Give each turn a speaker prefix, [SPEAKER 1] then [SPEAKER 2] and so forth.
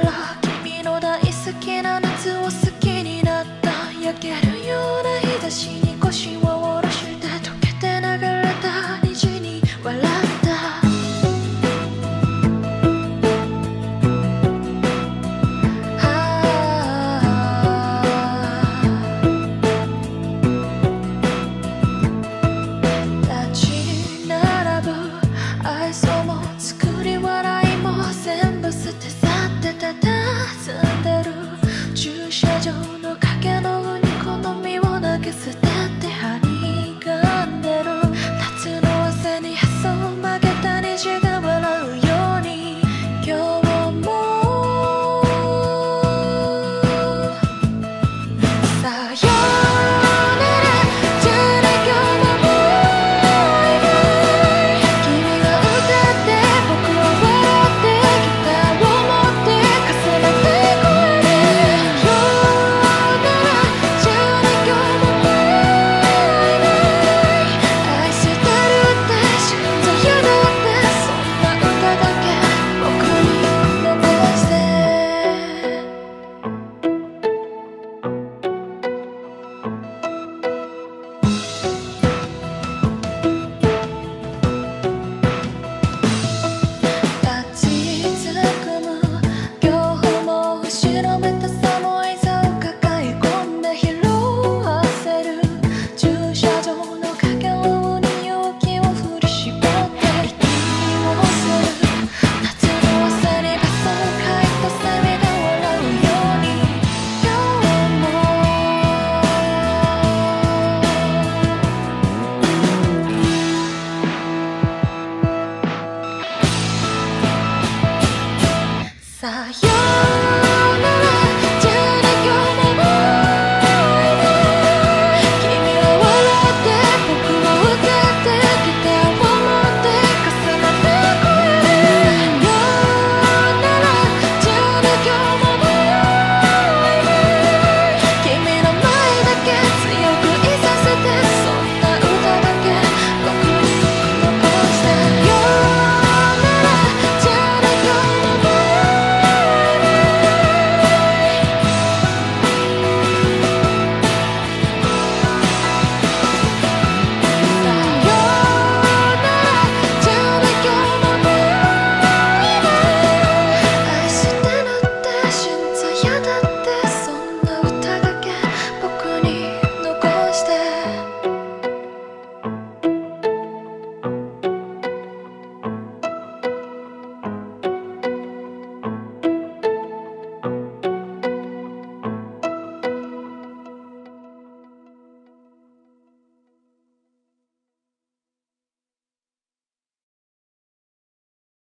[SPEAKER 1] ら君の大好きな夏を好きになった。焼けるような日差しに腰を下ろして溶けて流れた虹に笑った。立ち並ぶ愛想も作り笑いも全部捨て去ってたたずんでる駐車場の影の上に好みを投げ捨ててはにかんでる。夏の汗にへそを曲げた虹が笑うように今日もさよならじゃな今日もバイバイ。君が歌って僕は笑ってギターを持って重ねて声でよならじゃな今日もバイバイ。愛してるって信じやだってそんな歌だけ僕に残して。立ちすくむ今日も後ろめたさもいざを抱え込んで拾わせる駐車場の影のに勇気を振り絞って息をする。夏の朝に汗をかいたセミが笑うように今日もさよ